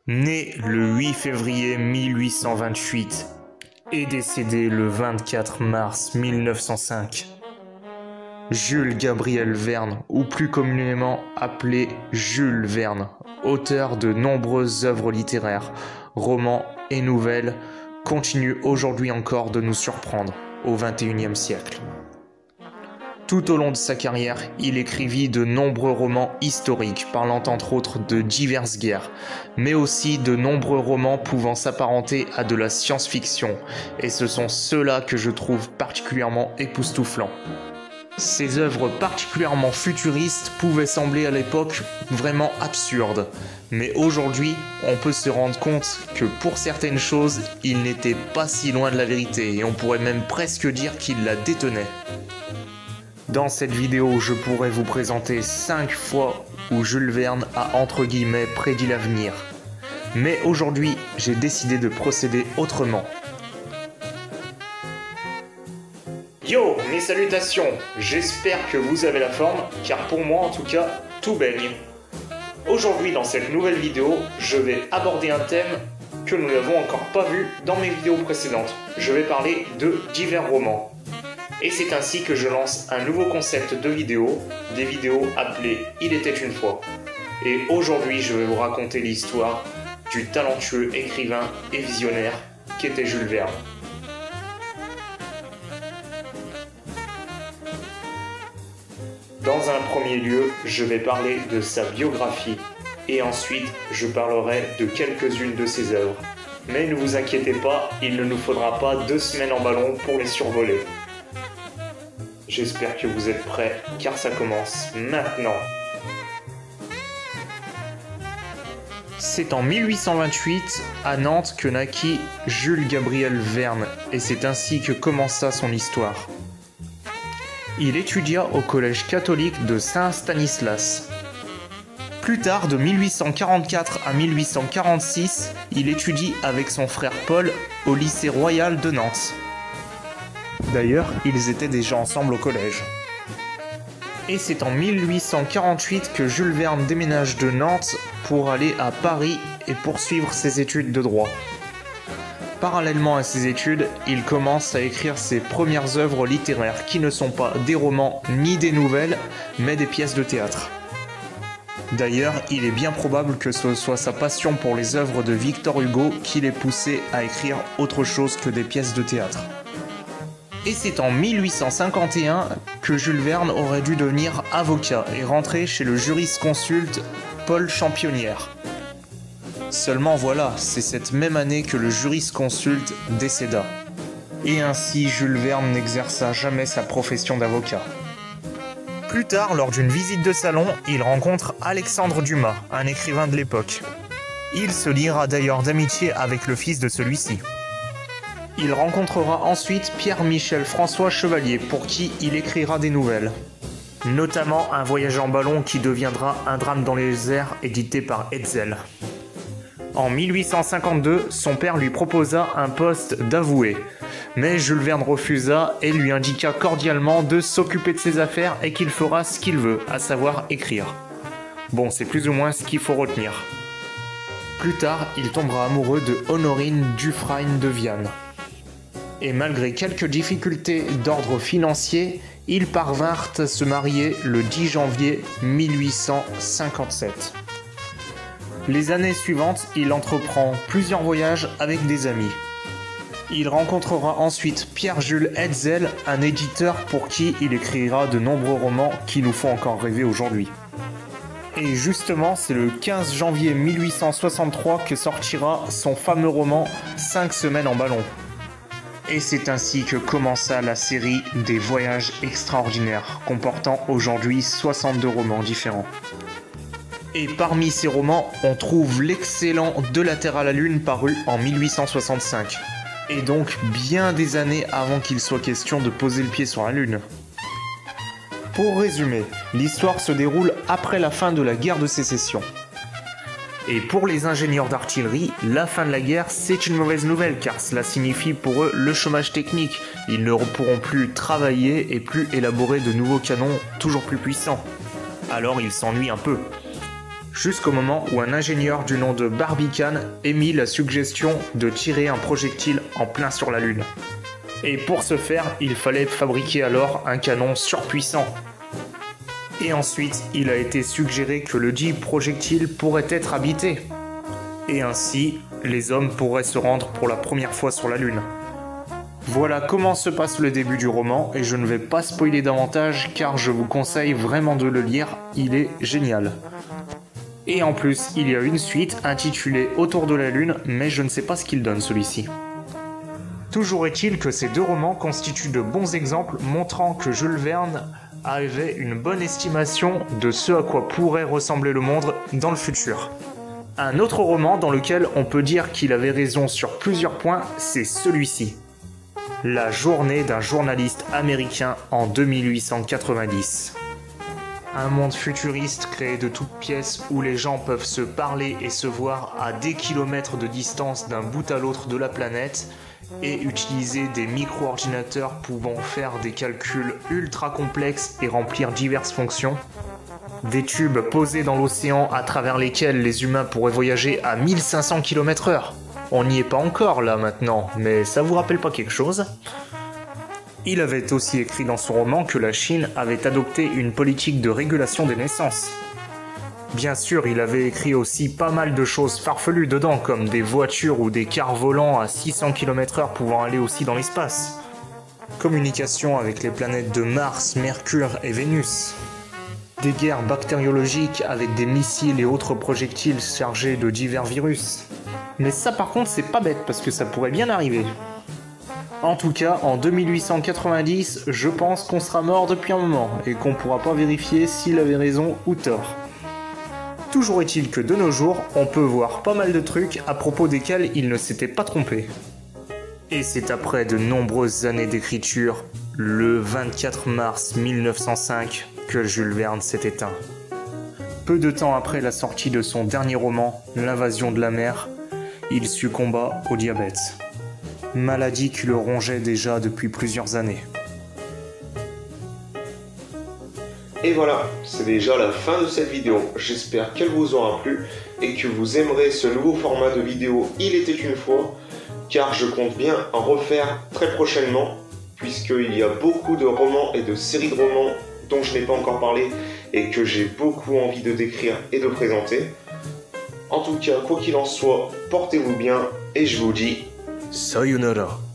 Né le 8 février 1828 et décédé le 24 mars 1905. Jules Gabriel Verne, ou plus communément appelé Jules Verne, auteur de nombreuses œuvres littéraires, romans et nouvelles, continue aujourd'hui encore de nous surprendre au XXIe siècle. Tout au long de sa carrière, il écrivit de nombreux romans historiques parlant entre autres de diverses guerres, mais aussi de nombreux romans pouvant s'apparenter à de la science-fiction, et ce sont ceux-là que je trouve particulièrement époustouflants. Ces œuvres particulièrement futuristes pouvaient sembler à l'époque vraiment absurdes, mais aujourd'hui, on peut se rendre compte que pour certaines choses, il n'était pas si loin de la vérité, et on pourrait même presque dire qu'il la détenait. Dans cette vidéo, je pourrais vous présenter 5 fois où Jules Verne a entre guillemets prédit l'avenir. Mais aujourd'hui, j'ai décidé de procéder autrement. Yo, mes salutations! J'espère que vous avez la forme, car pour moi en tout cas, tout baigne. Aujourd'hui, dans cette nouvelle vidéo, je vais aborder un thème que nous n'avons encore pas vu dans mes vidéos précédentes. Je vais parler de divers romans. Et c'est ainsi que je lance un nouveau concept de vidéo, des vidéos appelées « Il était une fois ». Et aujourd'hui, je vais vous raconter l'histoire du talentueux écrivain et visionnaire qu'était Jules Verne. Dans un premier lieu, je vais parler de sa biographie, et ensuite, je parlerai de quelques-unes de ses œuvres. Mais ne vous inquiétez pas, il ne nous faudra pas 2 semaines en ballon pour les survoler. J'espère que vous êtes prêts, car ça commence maintenant. C'est en 1828, à Nantes, que naquit Jules Gabriel Verne, et c'est ainsi que commença son histoire. Il étudia au collège catholique de Saint-Stanislas. Plus tard, de 1844 à 1846, il étudie avec son frère Paul au lycée royal de Nantes. D'ailleurs, ils étaient déjà ensemble au collège. Et c'est en 1848 que Jules Verne déménage de Nantes pour aller à Paris et poursuivre ses études de droit. Parallèlement à ses études, il commence à écrire ses premières œuvres littéraires qui ne sont pas des romans ni des nouvelles, mais des pièces de théâtre. D'ailleurs, il est bien probable que ce soit sa passion pour les œuvres de Victor Hugo qui l'ait poussé à écrire autre chose que des pièces de théâtre. Et c'est en 1851 que Jules Verne aurait dû devenir avocat et rentrer chez le jurisconsulte Paul Championnière. Seulement voilà, c'est cette même année que le jurisconsulte décéda. Et ainsi Jules Verne n'exerça jamais sa profession d'avocat. Plus tard, lors d'une visite de salon, il rencontre Alexandre Dumas, un écrivain de l'époque. Il se liera d'ailleurs d'amitié avec le fils de celui-ci. Il rencontrera ensuite Pierre-Michel François Chevalier, pour qui il écrira des nouvelles. Notamment Un voyage en ballon qui deviendra Un drame dans les airs, édité par Hetzel. En 1852, son père lui proposa un poste d'avoué, mais Jules Verne refusa et lui indiqua cordialement de s'occuper de ses affaires et qu'il fera ce qu'il veut, à savoir écrire. Bon, c'est plus ou moins ce qu'il faut retenir. Plus tard, il tombera amoureux de Honorine Dufresne de Viane. Et malgré quelques difficultés d'ordre financier, ils parvinrent à se marier le 10 janvier 1857. Les années suivantes, il entreprend plusieurs voyages avec des amis. Il rencontrera ensuite Pierre-Jules Hetzel, un éditeur pour qui il écrira de nombreux romans qui nous font encore rêver aujourd'hui. Et justement, c'est le 15 janvier 1863 que sortira son fameux roman « 5 semaines en ballon ». Et c'est ainsi que commença la série des Voyages extraordinaires, comportant aujourd'hui 62 romans différents. Et parmi ces romans, on trouve l'excellent De la Terre à la Lune paru en 1865. Et donc bien des années avant qu'il soit question de poser le pied sur la Lune. Pour résumer, l'histoire se déroule après la fin de la guerre de sécession. Et pour les ingénieurs d'artillerie, la fin de la guerre, c'est une mauvaise nouvelle car cela signifie pour eux le chômage technique. Ils ne pourront plus travailler et plus élaborer de nouveaux canons toujours plus puissants. Alors ils s'ennuient un peu. jusqu'au moment où un ingénieur du nom de Barbicane émit la suggestion de tirer un projectile en plein sur la Lune. Et pour ce faire, il fallait fabriquer alors un canon surpuissant. Et ensuite, il a été suggéré que le dit projectile pourrait être habité. Et ainsi, les hommes pourraient se rendre pour la première fois sur la Lune. Voilà comment se passe le début du roman, et je ne vais pas spoiler davantage car je vous conseille vraiment de le lire, il est génial. Et en plus, il y a une suite intitulée Autour de la Lune, mais je ne sais pas ce qu'il donne celui-ci. Toujours est-il que ces deux romans constituent de bons exemples montrant que Jules Verne avait une bonne estimation de ce à quoi pourrait ressembler le monde dans le futur. Un autre roman dans lequel on peut dire qu'il avait raison sur plusieurs points, c'est celui-ci. La journée d'un journaliste américain en 2890. Un monde futuriste créé de toutes pièces où les gens peuvent se parler et se voir à des kilomètres de distance d'un bout à l'autre de la planète et utiliser des micro-ordinateurs pouvant faire des calculs ultra complexes et remplir diverses fonctions. Des tubes posés dans l'océan à travers lesquels les humains pourraient voyager à 1500 km/h. On n'y est pas encore là maintenant, mais ça vous rappelle pas quelque chose ? Il avait aussi écrit dans son roman que la Chine avait adopté une politique de régulation des naissances. Bien sûr, il avait écrit aussi pas mal de choses farfelues dedans, comme des voitures ou des cars volants à 600 km/h pouvant aller aussi dans l'espace. Communication avec les planètes de Mars, Mercure et Vénus. Des guerres bactériologiques avec des missiles et autres projectiles chargés de divers virus. Mais ça par contre c'est pas bête parce que ça pourrait bien arriver. En tout cas, en 2890, je pense qu'on sera mort depuis un moment et qu'on pourra pas vérifier s'il avait raison ou tort. Toujours est-il que de nos jours, on peut voir pas mal de trucs à propos desquels il ne s'était pas trompé. Et c'est après de nombreuses années d'écriture, le 24 mars 1905, que Jules Verne s'est éteint. Peu de temps après la sortie de son dernier roman, L'invasion de la mer, il succomba au diabète. Maladie qui le rongeait déjà depuis plusieurs années. Et voilà, c'est déjà la fin de cette vidéo. J'espère qu'elle vous aura plu et que vous aimerez ce nouveau format de vidéo Il était une fois, car je compte bien en refaire très prochainement, puisqu'il y a beaucoup de romans et de séries de romans dont je n'ai pas encore parlé et que j'ai beaucoup envie de décrire et de présenter. En tout cas, quoi qu'il en soit, portez-vous bien et je vous dis sayonara.